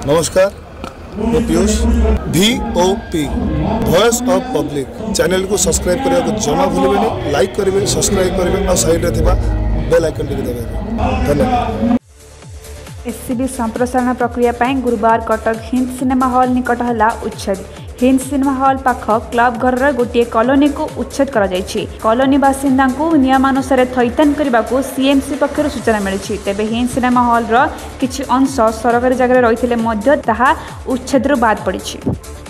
नमस्कार, मैं Piyush VOP voice of public channel को सब्सक्राइब करने को जमा भूलें, लाइक करेंगे, सब्सक्राइब करेंगे और साइड में बेल आइकन टिक देवे। धन्यवाद। एससीबी संप्रसारण प्रक्रिया पाई गुरुवार कटक हिंद सिनेमा हॉल निकट है उच्छेद। हिंद सिनेमा हॉल पाख क्लब घर गोटे कॉलोनी को उच्छेद कॉलोनी बासिंदा को नियमानुसार थैतान करने को सीएमसी पक्षर सूचना मिली। तेबे हिंद सिनेमा हॉल किछि अंश सरकारी जगह रही उच्छेद बाद पड़ी।